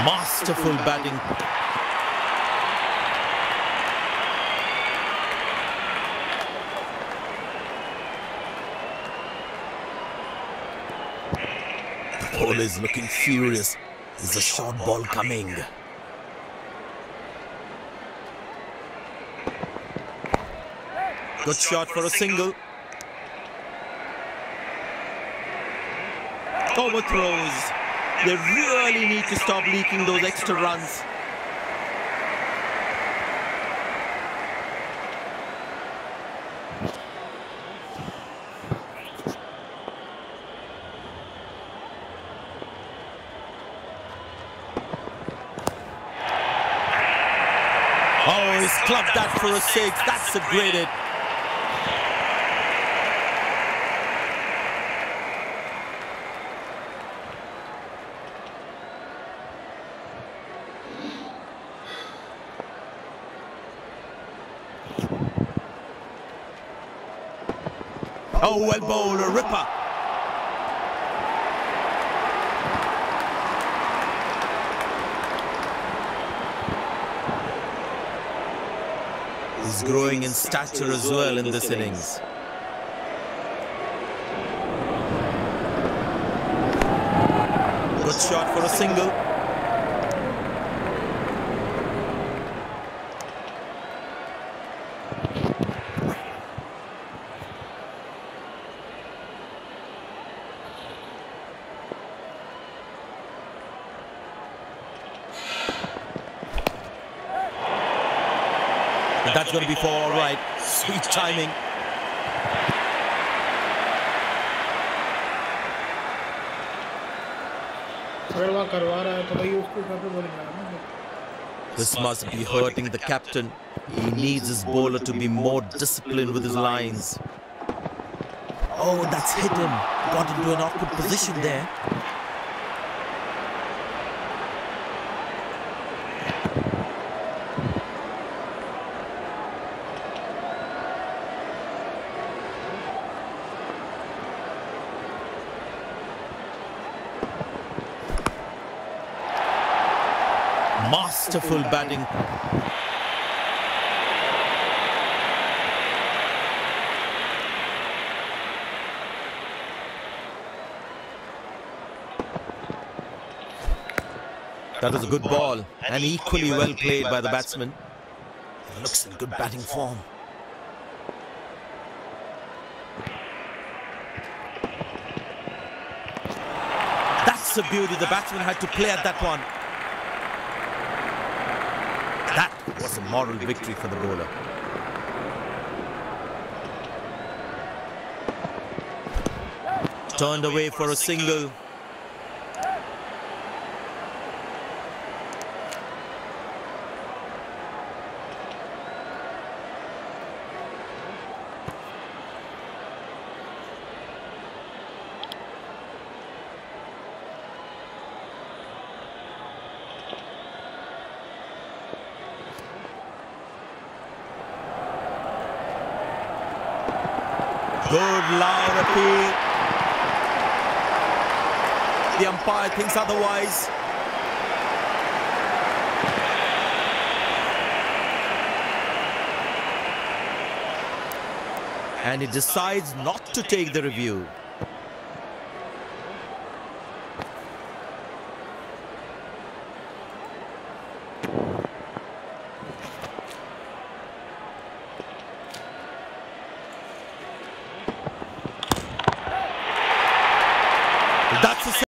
Masterful batting. The ball is looking furious. Is a short ball coming? Good shot for a single. Overthrows. They really need to stop leaking those extra runs. Oh, he's clubbed that for a six. That's a great hit. Oh, well bowled, a ripper. He's growing in stature as well in this innings. Good shot for a single. That's going to be for all right. Sweet timing. This must be hurting the captain. He needs his bowler to be more disciplined with his lines. Oh, that's hit him. Got into an awkward position there. Masterful batting. That was a good ball and equally well played by the batsman. He looks in good batting form. That's a beauty. The batsman had to play at that one. That was a moral victory for the bowler. Turned away for a single. Good loud appeal. The umpire thinks otherwise. And he decides not to take the review. That's a